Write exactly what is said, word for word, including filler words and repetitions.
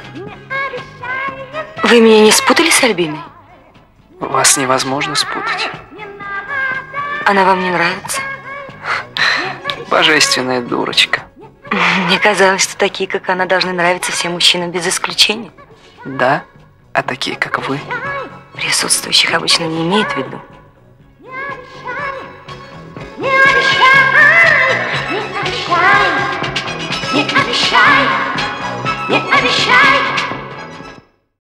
Вы меня не спутали с Альбиной? Вас невозможно спутать. Она вам не нравится? Божественная дурочка. Мне казалось, что такие, как она, должны нравиться всем мужчинам без исключения. Да? А такие, как вы? Присутствующих обычно не имеют в виду.